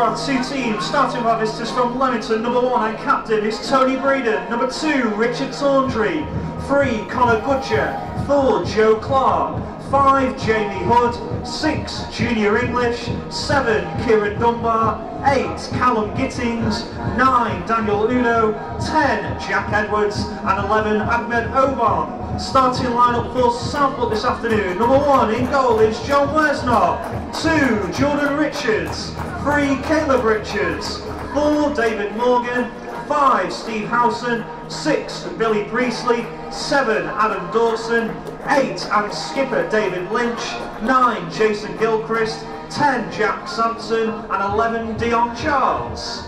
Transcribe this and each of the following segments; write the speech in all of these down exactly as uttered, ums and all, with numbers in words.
our two teams, starting with our visitors from Leamington. Number one and captain is Tony Breeden. Number two, Richard Tawndry. Three, Connor Goodger. Four, Joe Clark. Five, Jamie Hood. Six, Junior English. Seven, Kieran Dunbar. Eight, Callum Gittings. Nine, Daniel Uno. Ten, Jack Edwards. And eleven, Ahmed Oban. Starting lineup for Southport this afternoon. Number one in goal is John Wesnott. Two, Jordan Richards. Three, Caleb Richards. Four, David Morgan. Five, Steve Howson. Six, Billy Priestley. Seven, Adam Dawson. Eight, and skipper David Lynch. Nine, Jason Gilchrist. Ten, Jack Sampson. And eleven, Dion Charles.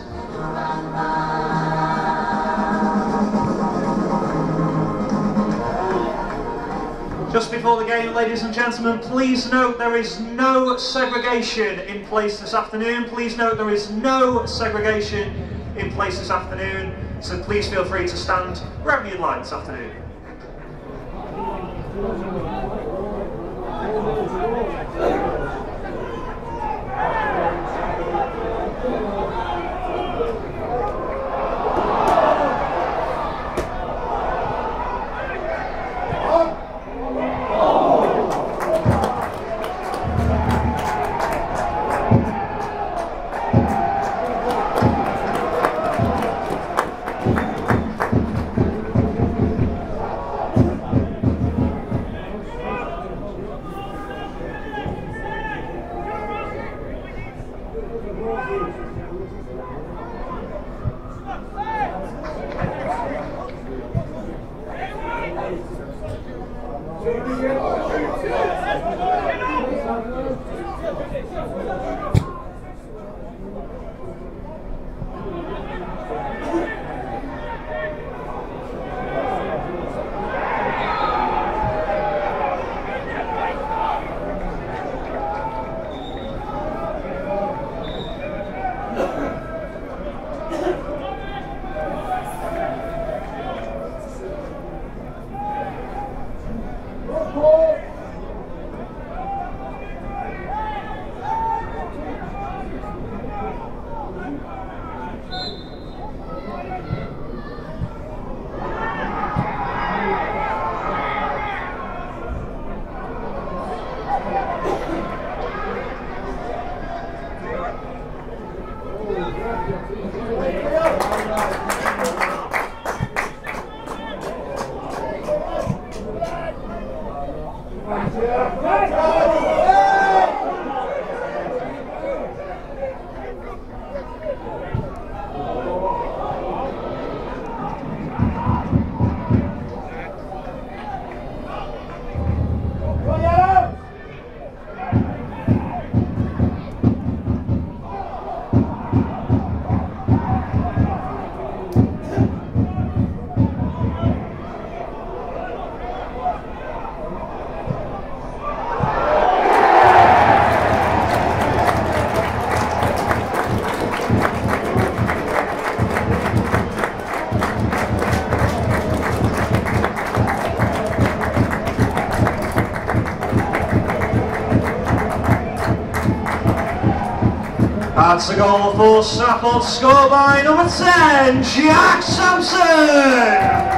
Just before the game, ladies and gentlemen, please note there is no segregation in place this afternoon. Please note there is no segregation in place this afternoon. So please feel free to stand wherever you'd like this afternoon. That's a goal for Southport, scored by number ten, Jack Sampson!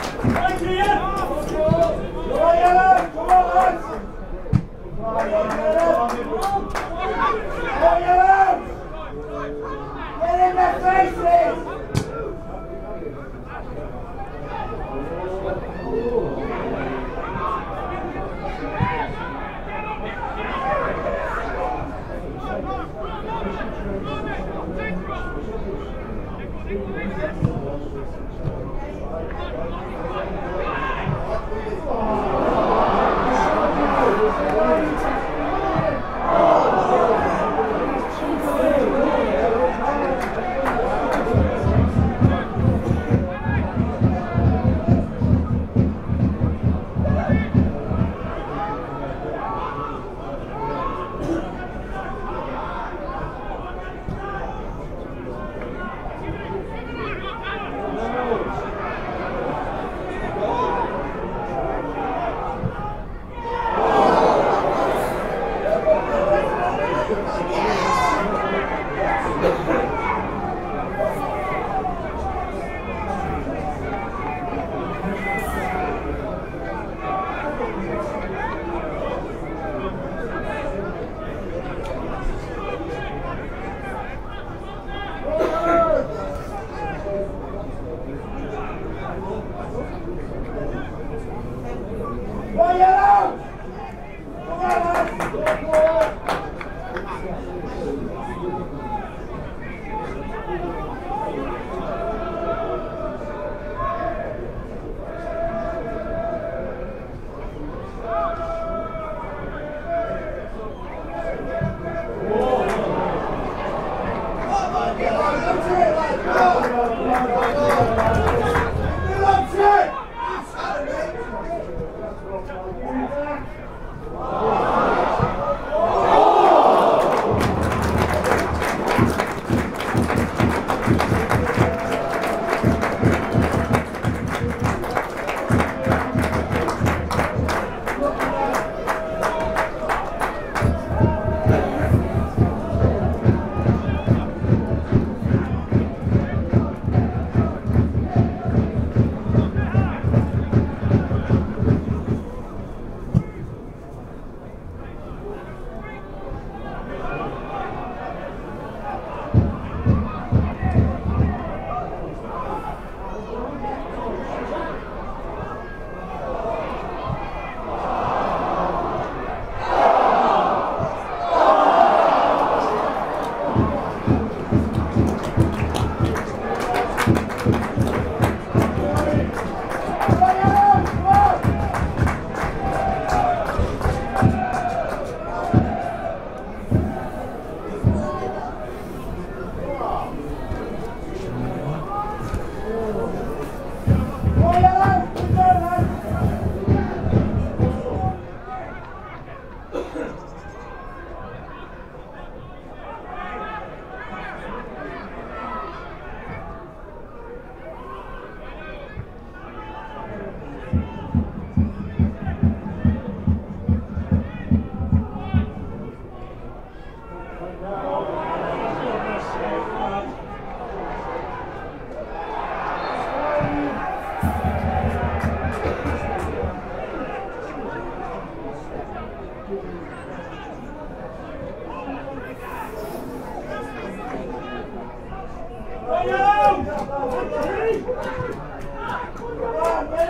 Come on,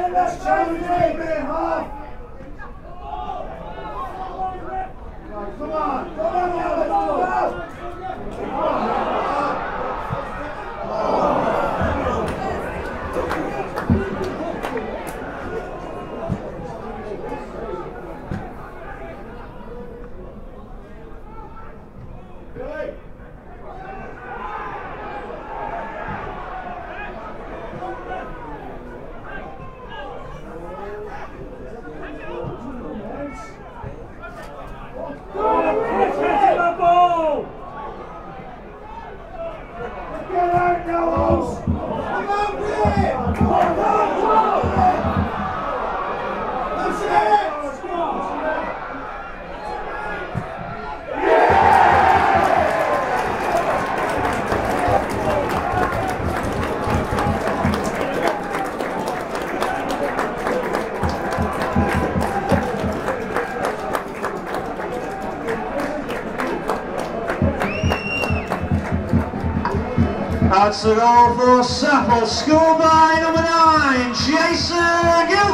Come on, come on, let's go! That's the goal for Southport, scored by number nine, Jason Gillis.